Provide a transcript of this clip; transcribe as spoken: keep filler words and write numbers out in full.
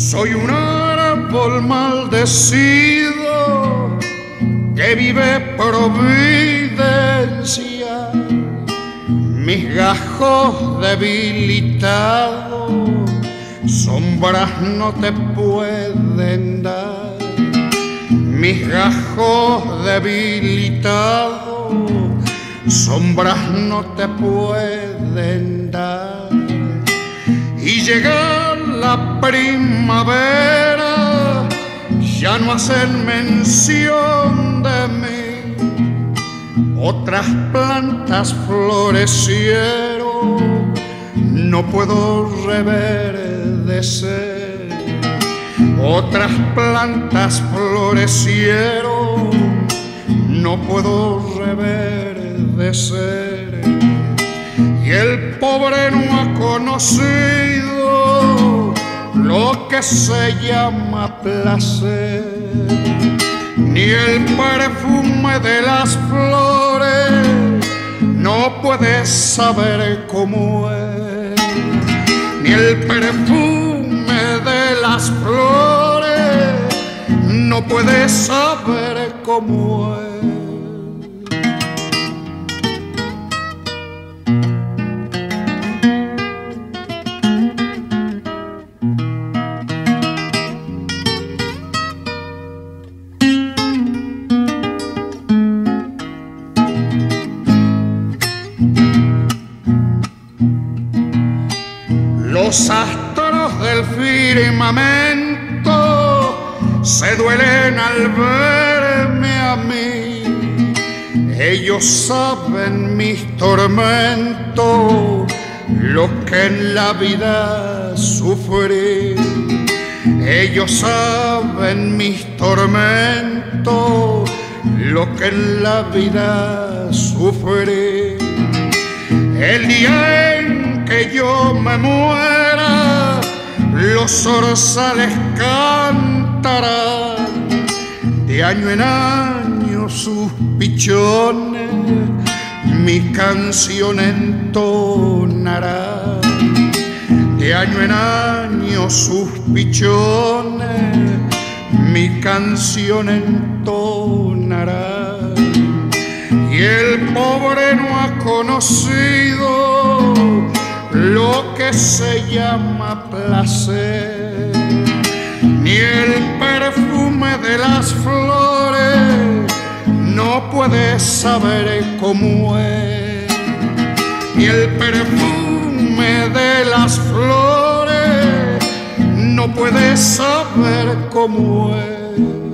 Soy un árbol maldecido que vive providencia, mis gajos debilitados, sombras no te pueden dar. Mis gajos debilitados, sombras no te pueden dar. Y llega la primavera, ya no hacen mención de mí. Otras plantas florecieron, no puedo reverdecer. Otras plantas florecieron, no puedo reverdecer. Y el pobre no ha conocido lo que se llama placer, ni el perfume de las flores no puede saber cómo es, ni el perfume de las flores no puede saber cómo es. Los astros del firmamento se duelen al verme a mí. Ellos saben mis tormentos, lo que en la vida sufrí. Ellos saben mis tormentos, lo que en la vida sufrí. El día en que yo me muera, los zorzales cantarán, de año en año sus pichones mi canción entonarán. De año en año sus pichones mi canción entonarán. Y el pobre no ha conocido lo que se llama placer, ni el perfume de las flores no puede saber cómo es, ni el perfume de las flores no puede saber cómo es.